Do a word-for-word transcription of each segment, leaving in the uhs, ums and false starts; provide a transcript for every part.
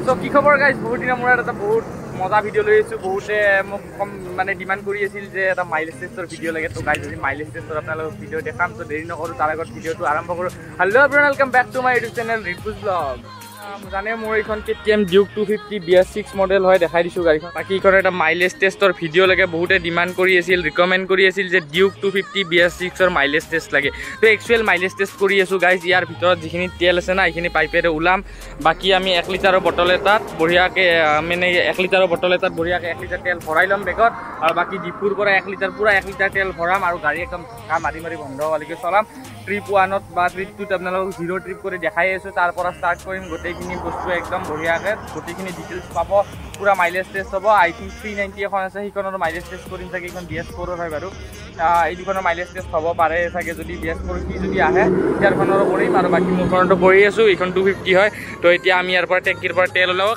তো কি খবৰ গাইজ বহুত দিনৰ মূৰত এটা বহুত মজা ভিডিঅ' লৈ আহিছোঁ বহুতে মোক কম মানে ডিমাণ্ড কৰি আছিল যে এটা মাইলেজ টেষ্টৰ ভিডিঅ' লাগে তো গাইজ আজি মাইলেজ টেষ্টৰ আপোনালোকক ভিডিঅ' দেখাম তো দেৰি নকৰোঁ তাৰ আগত ভিডিঅ'টো আৰম্ভ কৰোঁ hello' everyone welcome back to my YouTube channel Ripuj vlog জানে মোৰ এইখন K T M Duke two fifty B S six model হয় দেখাই দিছোঁ গাড়ীখন বাকী এইখন এটা মাইলেজ টেষ্টৰ ভিডিঅ' লাগে বহুতে ডিমাণ্ড কৰি আছিল ৰিকমেণ্ড কৰি আছিল যে Duke two fifty B S ছিক্সৰ মাইলেজ টেষ্ট লাগে তো একচুৱেল মাইলেজ টেষ্ট কৰি আছোঁ গাইজ ইয়াৰ ভিতৰত যিখিনি তেল আছে না এইখিনি পাইপেৰে ওলাম বাকী আমি এক লিটাৰৰ বটল এটাত বঢ়িয়াকৈ মানে এক লিটাৰৰ বটল এটাত বঢ়িয়াকৈ এক লিটাৰ তেল ভৰাই ল'ম বেগত আৰু বাকী ডিপুৰ পৰা এক লিটাৰ পূৰা এক লিটাৰ তেল ভৰাম আৰু গাড়ী একদম ঢাকা মাৰি মাৰি বন্ধ হোৱালৈকে চলাম ট্ৰিপ ওৱানত বা ট্ৰিপ টুত আপোনালোকক জিৰ' ট্ৰিপ কৰি দেখাই আছোঁ তাৰ পৰা ষ্টাৰ্ট কৰিম গোটেইখিনি বস্তু একদম বঢ়িয়াকৈ গোটেইখিনি ডিটেইলছ পাব পুৰা মাইলেজ টেষ্ট হ'ব আই থিংক থ্ৰী নাইণ্টি এখন আছে সেইখনৰ মাইলেজ টেষ্ট কৰিম চাগে এইখন বি এছ ফ'ৰৰ হয় বাৰু এই দুখনৰ মাইলেজ টেষ্ট হ'ব পাৰে চাগে যদি বি এছ ফ'ৰ সি যদি আহে ইয়াৰখনৰো কৰিম আৰু বাকী মোৰখনতো কৰি আছোঁ এইখন টু ফিফটি হয় তো এতিয়া আমি ইয়াৰ পৰা টেংকিৰ পৰা তেল ওলাব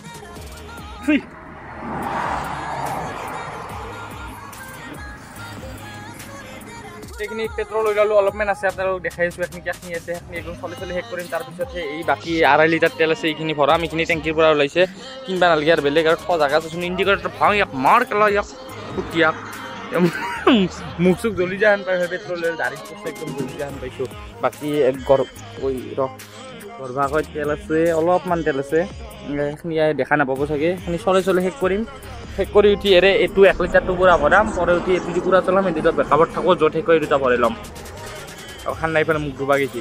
এইখিনি পেট্ৰল ওলালোঁ অলপমান আছে আপোনালোকক দেখাই আছোঁ এইখিনি কেখিনি আছে সেইখিনি একদম চলি চলি শেষ কৰিম তাৰপিছতহে এই বাকী আঢ়ৈ লিটাৰ তেল আছে এইখিনি ভৰাম এইখিনি টেংকিৰ পৰা ওলাইছে কিনবা নালাগে আৰু বেলেগ আৰু জাগা আছোন ইণ্ডিকেটৰ ভাও ইয়াক মাৰ কেলা ইয়াক ফুটিয়াক মুখ চুখ জ্বলি যায় পাই পেট্ৰলৰ গাড়ীত কৈছে একদম জ্বলি যায় পাইছোঁ বাকী গৰ কৈ ৰ গৰ্ভাকৈ তেল আছে অলপমান তেল আছে সেইখিনি দেখা নাপাব চাগে সেইখিনি চলে চলে শেষ কৰিম শেষ কৰি উঠি এৰে এইটো এক লিটাৰটো পূৰা ভৰাম পৰে উঠি এইটো পূৰা চলাম এই দুটা বেকআপত থাকোঁ য'ত শেষ কৰি দুটা ভৰাই ল'ম আৰু খান নাই পেলাই মোক ডুবা গৈছে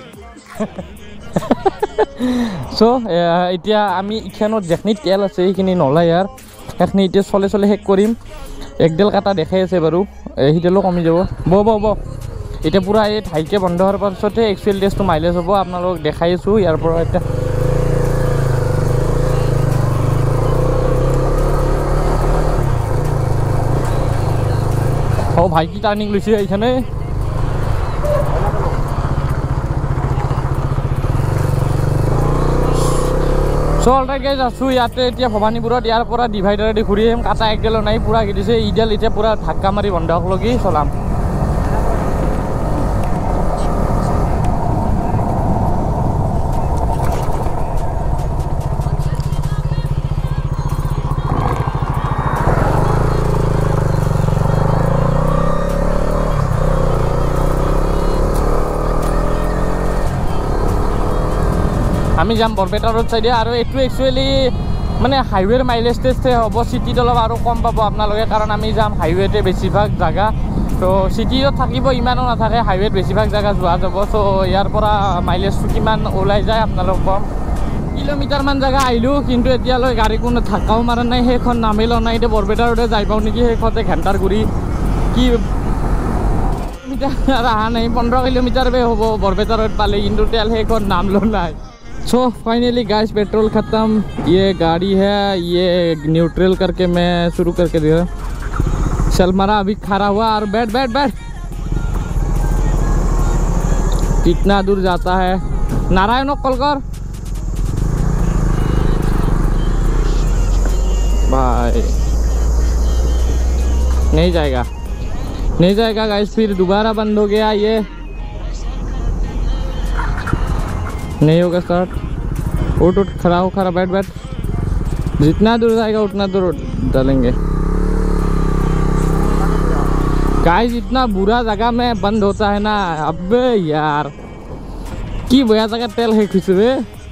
চ' এতিয়া আমি ইখানত যিখিনি তেল আছে সেইখিনি নলয় ইয়াৰ সেইখিনি এতিয়া চলে চলে শেষ কৰিম একডেল কাটা দেখাই আছে বাৰু সেইডালো কমি যাব ব ব ব এতিয়া পূৰা এই ঠাইকে বন্ধ হোৱাৰ পাছতে একচুৱেল টেষ্টটো মাইলেজ হ'ব আপোনালোকক দেখাই আছোঁ ইয়াৰ পৰা এতিয়া ও ভাই কি টার্নিং লৈছে এইখানে চল তাকে আছোঁ ইয়াতে এতিয়া ভবানীপুৰত ইয়াৰ পৰা ডিভাইডাৰেদি ঘূৰি আহিম কাটা একডালো নাই পূৰা দিছে ইডাল এতিয়া পূৰা ধাক্কা মাৰি বন্ধ হ'লগি চলাম আমি যাম বৰপেটা ৰোড চাইডে আৰু এইটো একচুৱেলি মানে হাইৱেৰ মাইলেজ টেষ্টহে হ'ব চিটিত অলপ আৰু কম পাব আপোনালোকে কাৰণ আমি যাম হাইৱেতে বেছিভাগ জেগা তো চিটিত থাকিব ইমানো নাথাকে হাইৱেত বেছিভাগ জেগা যোৱা যাব চ' ইয়াৰ পৰা মাইলেজটো কিমান ওলাই যায় আপোনালোক কম কিলোমিটাৰমান জেগা আহিলোঁ কিন্তু এতিয়ালৈ গাড়ী কোনো ধাক্কাও মাৰা নাই সেইখন নামি লোৱা নাই এতিয়া বৰপেটা ৰোডে যাই পাওঁ নেকি সেইখনতে ঘণ্টাৰ ঘূৰি কি কিলোমিটাৰ অহা নাই পোন্ধৰ কিলোমিটাৰহে হ'ব বৰপেটা ৰোড পালে কিন্তু তেল সেইখন নাম লোৱা নাই सो फाइनली गाइस पेट्रोल ख़त्म ये गाड़ी है ये न्यूट्रल करके मैं शुरू करके दिया चल मारा अभी खड़ा हुआ और बैठ बैठ बैठ कितना दूर जाता है नारायण कॉल कर भाई नहीं जाएगा नहीं जाएगा गाइस फिर दोबारा बंद हो गया ये नहीं होगा स्टार्ट उठ उठ खड़ा हो खड़ा बैठ बैठ जितना दूर जाएगा उतना दूर डालेंगे गाइस इतना बुरा जगह में बंद होता है ना अबे यार की बया जगह तेल है खुशबे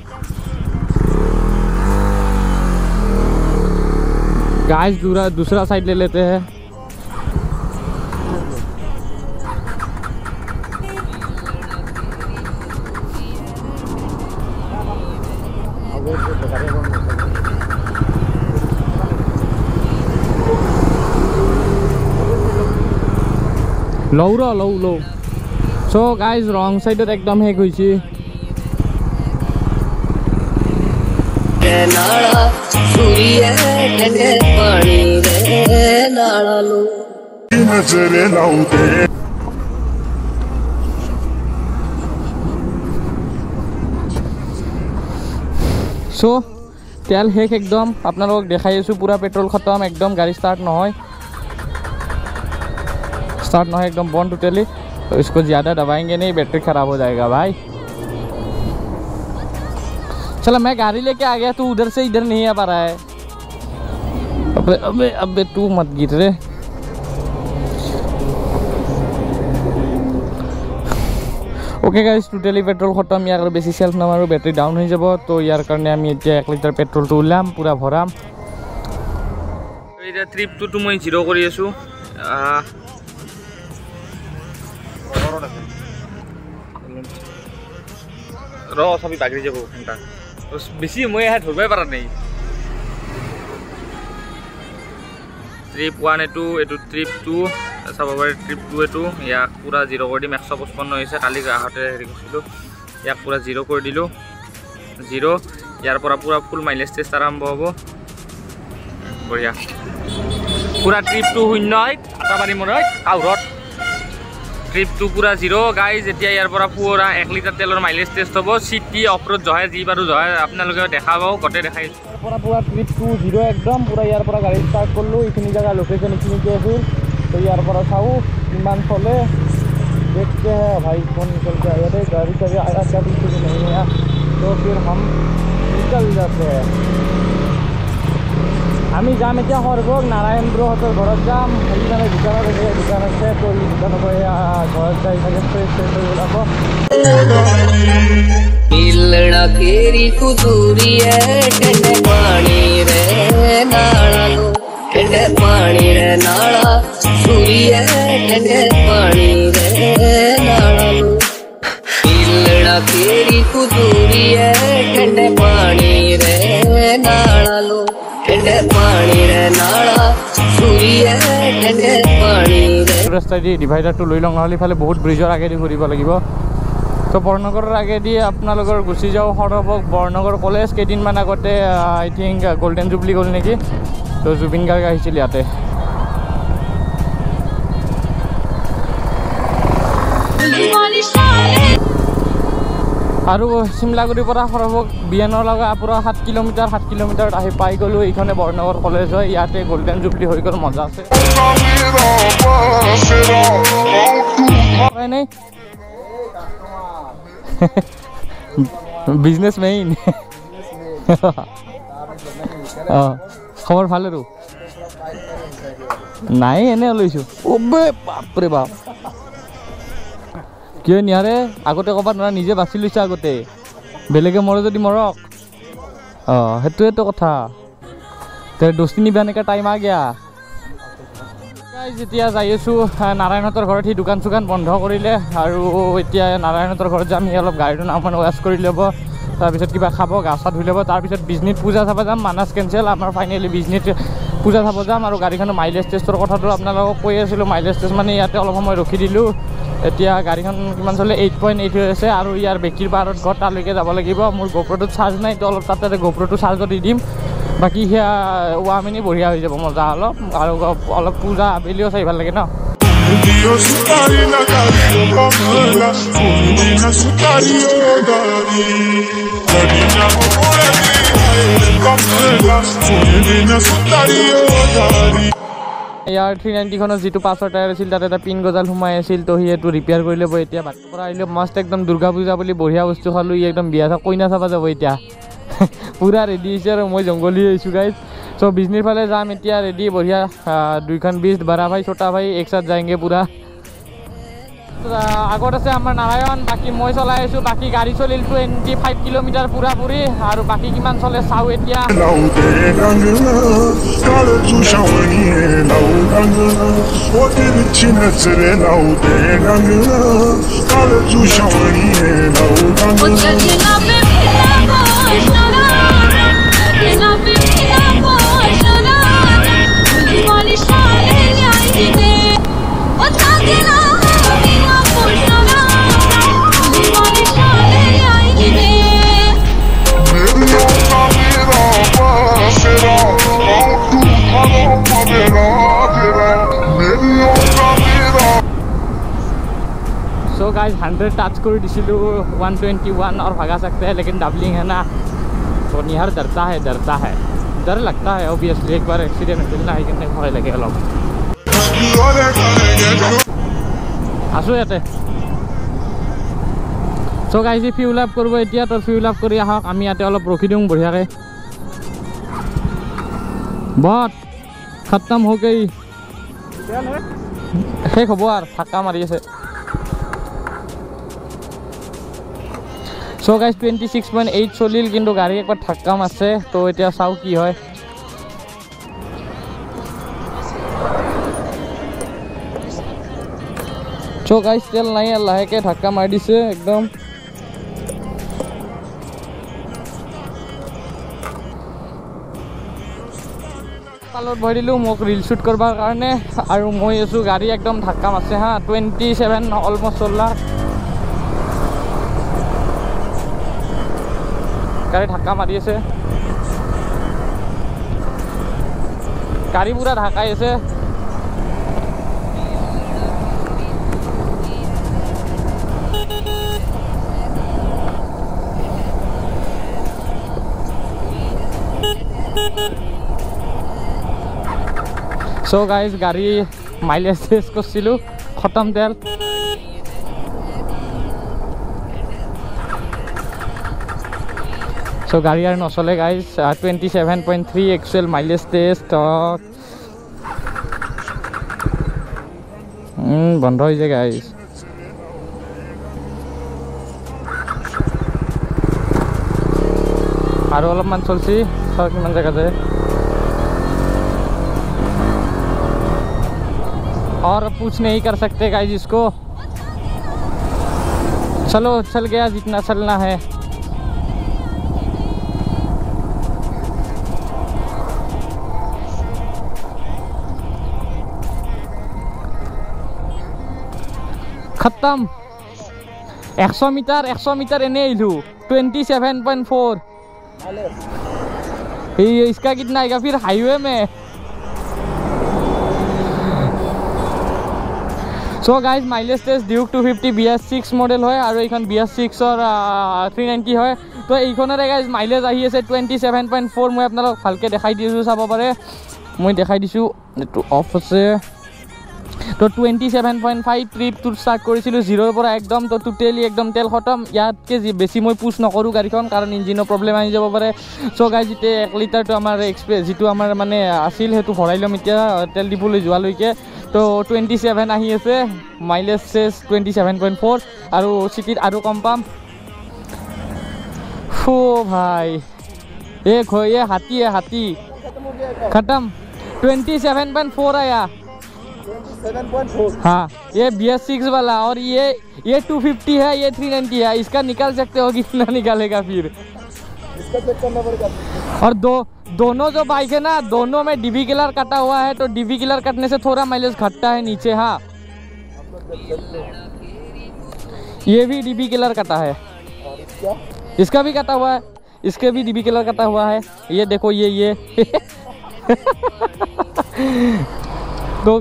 गाइस दूसरा दूसरा साइड ले लेते हैं লও ৰ লও লও চ' গাইজ ৰং চাইডত একদম শেষ হৈছে চ' তেল শেষ একদম আপোনালোকক দেখাই আছোঁ পুৰা পেট্ৰল খতম একদম গাড়ী ষ্টাৰ্ট নহয় स्टार्ट ना है एकदम बंद टोटली तो इसको ज़्यादा दबाएंगे नहीं बैटरी ख़राब हो जाएगा भाई चलो मैं गाड़ी लेके आ गया, तू उधर से इधर नहीं आ पा रहा है। अबे अबे अबे तू मत गिर रे। ओके गाइस, टोटली पेट्रोल खत्म। यार बेसी सेल्फ नामारो बैटरी डाउन हो যাব। तो यार কাৰণে আমি এতিয়া এক লিটাৰ পেট্ৰলটো উলাম, পুৰা ভৰাম। এতিয়া ট্ৰিপটো তো মই জিৰ' কৰি আছো। ৰ সবই বাগৰি যাব ঘণ্টা বেছি মই ইয়াত ধৰবই পাৰা নাই। ট্ৰিপ ওৱান এইটো এইটো ট্ৰিপ টু চাব পাৰে। ট্ৰিপ টু এইটো ইয়াক পুৰা জিৰ' কৰি দিম। একশ পঁচপন্ন হৈছে। কালি আহোঁতে হেৰি কৰিছিলোঁ, ইয়াক পুৰা জিৰ' কৰি দিলোঁ। জিৰ' ইয়াৰ পৰা পুৰা ফুল মাইলেজ টেষ্ট আৰম্ভ হ'ব। বঢ়িয়া পুৰা ট্ৰিপ টু শূন্য আটাবাৰী মোৰ কাউৰত। ট্ৰিপ টু পুৰা জিৰ' গাইজ। এতিয়া ইয়াৰ পৰা পুৰা এক লিটাৰ তেলৰ মাইলেজ টেষ্ট হ'ব। চিটি অফ ৰোড জহাই যি বাৰু জহাই আপোনালোকে দেখা পাব, গোটেই দেখাই পৰা পুৰা ট্ৰিপ টু জিৰ' একদম পুৰা। ইয়াৰ পৰা গাড়ী ষ্টাৰ্ট কৰিলোঁ। এইখিনি জেগা লোকেশ্যন এইখিনিতে আছিল। তো ইয়াৰ পৰা চাওঁ কিমান চলে। देखते हैं भाई कौन निकल के आया थे। गाड़ी से आया क्या पीछे भी नहीं आया। तो फिर हम निकल जाते हैं। আমি যাম এতিয়া সৰ্বক নাৰায়ণ ব্ৰহঁতৰ ঘৰত যাম। সেইকাৰণে দোকানত আছে, দোকান আছে। তো এই দোকানৰ পৰা ঘৰত যাই থাকে ফ্ৰেছ ফ্ৰেছ হৈ ওলাব। मिलना तेरी कुदूरी है ठंडे पानी रे नाला लो ठंडे पानी रे नाला सूरी है ठंडे पानी रे नाला लो मिलना तेरी कुदूरी है ठंडे पानी रे नाला लो ठंडे पानी रे नाला सूरी है ठंडे पानी रे। ৰাস্তা দি ডিভাইডাৰটো লৈ লওঁ, নহ'লে ইফালে বহুত ব্ৰিজৰ আগেদি ঘূৰিব লাগিব। তো বৰনগৰৰ আগেদি আপোনালোকৰ গুচি যাওঁ সৰবক বৰনগৰ কলেজ। কেইদিনমান আগতে আই থিংক গল্ডেন জুবলি গ'ল নেকি। তো জুবিন গাৰ্গ আহিছিল ইয়াতে। আৰু চিমলাগুৰিৰ পৰা সৰবক বিয়ানৰ লগা পুৰা সাত কিলোমিটাৰ সাত কিলোমিটাৰত আহি পাই গ'লোঁ। এইখনে বৰনগৰ কলেজ হয়। ইয়াতে গল্ডেন জুবলি হৈ গ'ল, মজা আছে। নাই বিজনেছ মেইন। অঁ খবৰ ভাল আৰু নাই এনে লৈছোঁ। অবে বাপৰে বাপ কিয় নিয়াৰে আগতে ক'ব নোৱাৰা, নিজে বাছি লৈছে আগতে। বেলেগে মৰে যদি মৰক। অঁ সেইটোৱেতো কথা। দোস্তি নিবা এনেকৈ টাইম আ গিয়া। যেতিয়া যাই আছোঁ নাৰায়ণহঁতৰ ঘৰত, সি দোকান চোকান বন্ধ কৰিলে। আৰু এতিয়া নাৰায়ণহঁতৰ ঘৰত যাম। সি অলপ গাড়ীটো অকণমান ৱাছ কৰি ল'ব, তাৰপিছত কিবা খাব, গা চা ধুই ল'ব। তাৰপিছত বিজনীত পূজা চাব যাম। মানাছ কেঞ্চেল আমাৰ ফাইনেলি বিজনীত পূজা চাব যাম। আৰু গাড়ীখনৰ মাইলেজ টেষ্টৰ কথাটো আপোনালোকক কৈ আছিলোঁ। মাইলেজ টেষ্ট মানে ইয়াতে অলপ সময় ৰখি দিলোঁ। এতিয়া গাড়ীখন কিমান চলে এইট পইণ্ট এইট হৈ আছে। আৰু ইয়াৰ বেকিৰ পাৰত ঘৰ তালৈকে যাব লাগিব। মোৰ গোপ্ৰটোত চাৰ্জ নাই, তো অলপ তাতে গোপ্ৰটো চাৰ্জত দি দিম। বাকী সেয়া ৱামিনি বঢ়িয়া হৈ যাব, মজা অলপ। আৰু অলপ পূজা আবেলিও চাই ভাল লাগে ন। ইয়াৰ থ্ৰী নাইণ্টিখনৰ যিটো পাছৰ টায়াৰ আছিল তাত এটা পিন গজাল সোমাই আছিল। তো সি এইটো ৰিপেয়াৰ কৰি ল'ব। এতিয়া বাটৰ পৰা আহিলে মস্ত একদম দুৰ্গা পূজা বুলি বঢ়িয়া বস্তু খালোঁ। ই একদম বিয়া কইনা চাব যাব এতিয়া। পুৰা ৰেডি হৈছে আৰু মই জংগলী হৈছোঁ গাইজ। চ' বিজনীৰ ফালে যাম এতিয়া ৰেডি বঢ়িয়া। দুইখন বিজ বাৰা ভাই ছোটা ভাই একসাথ যায়গে পুৰা। আগত আছে আমাৰ নাৰায়ণ, বাকী মই চলাই আছোঁ। বাকী গাড়ী চলিল টুৱেণ্টি ফাইভ কিলোমিটাৰ পুৰা পুৰি। আৰু বাকী কিমান চলে চাওঁ এতিয়া। सो गाइस हंड्रेड टच कर दिसिलु वन ट्वेंटी वन और भगा सकते हैं, लेकिन डबलिंग है ना तो निहार डरता है डरता है डर लगता है ऑब्वियसली। एक बार एक्सीडेंट मिलना है कि भय लगे अलग आसो याते সো গাইজ ফিউল আপ কৰিব এতিয়া তো ফিউল আপ কৰি আহক আমি ইয়াতে অলপ ৰখি দিওঁ বঢ়িয়াকৈ বহুত খতম হৈ গৈ শেষ হ'ব আৰু ধাক্কা মাৰি আছে so guys twenty six point eight চলিল কিন্তু গাড়ী একবাৰ ধাক্কা মাৰছে তো এতিয়া চাওঁ কি হয় সো গাইজ তেল নাই লাহেকৈ ধাক্কা মাৰি দিছে একদম পালত ভৰাই দিলোঁ মোক ৰিল শ্বুট কৰিবৰ কাৰণে আৰু মই আছোঁ গাড়ী একদম ধাক্কা মাৰছে হা টুৱেণ্টি ছেভেন অলমষ্ট চল্লা গাড়ী ধাক্কা মাৰি আছে গাড়ী পুৰা ঢাকাই আছে সো গাইজ গাড়ী মাইলেজ টেষ্ট কৰিছিলোঁ খতম তেল সো গাড়ী আৰু নচলে guys twenty seven point three actual mileage test বন্ধ হৈছে গাইজ আৰু অলপমান চলছি চাওঁ কিমান জেগা যায় और पूछ नहीं कर सकते गाइस इसको चलो चल गया जितना चलना है खत्म एक सौ मीटर एक सौ मीटर एने इलू ट्वेंटी सेवन पॉइंट फोर इसका कितना आएगा फिर हाईवे में so guys mileage test Duke two fifty B S six model है और ये बी एस सिक्स और थ्री नाइन्टी है तो ये गाइज माइलेज आহি আছে টুৱেণ্টি ছেভেন পইণ্ট ফ'ৰ मैं अपना भालके देखाई दिছোঁ চাব পাৰে मैं देखाई दिছোঁ एटू ऑफ আছে तो twenty seven point five trip tour start কৰিছিলোঁ জিৰোৰ পৰা একদম তো টোটেলি একদম তেল খতম ইয়াতকে বেছি মই পুশ নকৰোঁ গাড়ীখন কাৰণ ইঞ্জিনৰ প্ৰব্লেম আহি যাব পাৰে সো গাইজ এতিয়া এক লিটাৰটো আমাৰ এক্সপ্ৰেছ যিটো আমাৰ মানে আছিল সেইটো ভৰাই ল'ম এতিয়া তেল ডিপুলৈ যোৱালৈকে तो টুৱেণ্টি ছেভেন আহি আছে মাইলেজ চেজ টুৱেণ্টি ছেভেন পইণ্ট ফ'ৰ আৰু চিটিত আৰু কম পাম ফো ভাই एक हो ये हाथी है हाथी खत्म ट्वेंटी सेवन पॉइंट फोर आया हाँ ये बी एस सिक्स वाला और ये ये टू फिफ्टी है ये थ्री नाइन्टी है इसका निकाल सकते हो कितना निकालेगा फिर इसका चेक करना पड़ेगा और दो दोनों जो बाइक है ना दोनों में डीबी किलर कटा हुआ है तो डीबी किलर कटने से थोड़ा माइलेज घटता है नीचे हाँ ये भी डीबी किलर कटा है इसका भी कटा हुआ है इसके भी डीबी किलर कटा हुआ है ये देखो ये ये तो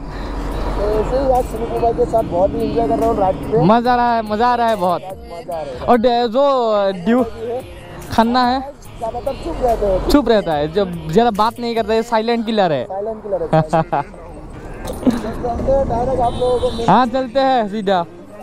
के साथ बहुत एंजॉय कर रहा हूँ रात पे मजा आ रहा है मजा आ रहा है बहुत और जो ड्यू खन्ना है चुप रहता है चुप रहता है जब ज्यादा बात नहीं करता है साइलेंट किलर है साइलेंट किलर है हाँ चलते हैं सीधा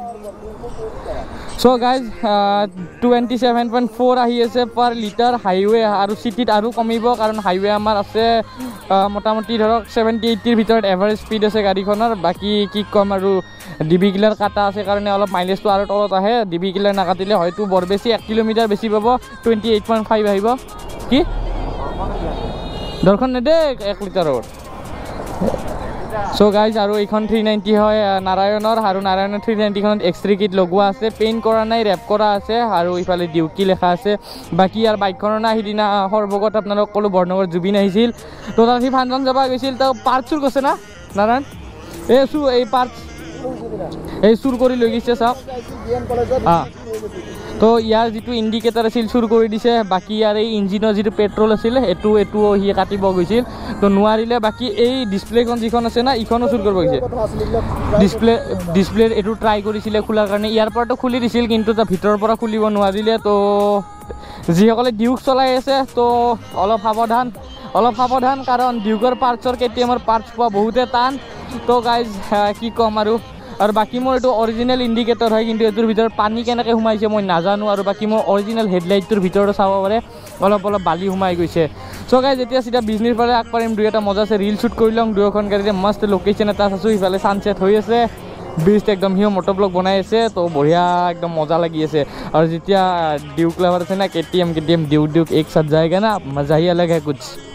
so guys twenty seven point four আহি আছে পাৰ লিটাৰ হাইৱে আৰু চিটিত আৰু কমিব কাৰণ হাইৱে আমাৰ আছে মোটামুটি ধৰক ছেভেণ্টি এইটিৰ ভিতৰত এভাৰেজ স্পীড আছে গাড়ীখনৰ বাকী কি ক'ম আৰু ডিবি কিলাৰ কাটা আছে কাৰণে অলপ মাইলেজটো আৰু তলত আহে ডিবি কিলাৰ নাকাটিলে হয়তো বৰ বেছি এক কিলোমিটাৰ বেছি পাব টুৱেণ্টি এইট পইণ্ট ফাইভ আহিব কি দৰকাৰ নেদে এক লিটাৰৰ सो गाइज और ये थ्री नाइन्टी है नारायणर और नारायणर थ्री नाइन्टी एक्सट्री किट लगवा आछे पेइंट करा नाई रैप करा आछे और इफाले डिउकी लेखा आछे बाकी यार बाइकखনৰ ना সিদিনা সৰ্বগত আপোনালোক কলো বৰ্ণগৰ জুবিন আহিছিল তো তাত সি ফাংচন যাব গৈছিল তো পাৰ্ট চুৰ কৰিছে না নাৰায়ণ এই চু এই পাৰ্ট এই চুৰ কৰি লৈ গৈছে সব हाँ तो यार जी इंडिकेटर आछिल चुर कर दिसे बाकी यार इंजिनर जी पेट्रोल आछिल एटू एटू हि काटिब गइसिल तो नुवारिले बाकी এই ডিসপ্লেখন যিখন আছে না ইখনো চুৰ কৰিব গৈছে ডিসপ্লে ডিসপ্লে এটু ট্রাই কৰিছিলে খোলাৰ কাৰণে ইয়াৰ পৰাটো খুলি দিছিল কিন্তু তা ভিতৰৰ পৰা খুলিব নোৱাৰিলে তো যিসকলে ডিউক চলাই আছে তো অলপ সাৱধান অলপ সাৱধান কাৰণ ডিউকৰ পাৰ্টছৰ কেটিএমৰ পাৰ্টছ পোৱা বহুতে টান তো গাইজ কি কম আৰু আৰু বাকী মোৰ এইটো অৰিজিনেল ইণ্ডিকেটৰ হয় কিন্তু এইটোৰ ভিতৰত পানী কেনেকৈ সোমাইছে মই নাজানো আৰু বাকী মোৰ অৰিজিনেল হেডলাইটটোৰ ভিতৰত চাব পাৰে অলপ অলপ বালি সোমাই গৈছে চ' গাইজ যেতিয়া চিধা বিজনেছ ফালে আগবাঢ়িম দুই এটা মজা আছে ৰিল শ্বুট কৰি লওঁ দুয়োখন গাড়ীতে মস্ত লোকেশ্যন এটা আছোঁ সিফালে ছানছেট হৈ আছে ব্ৰিজ একদম সিও মটৰ ব্লক বনাই আছে তো বঢ়িয়া একদম মজা লাগি আছে আৰু যেতিয়া ডিউক লাভাৰ আছে না K T M K T M Duke Duke এক সাথ যায়গা না মজা হি अलग है कुछ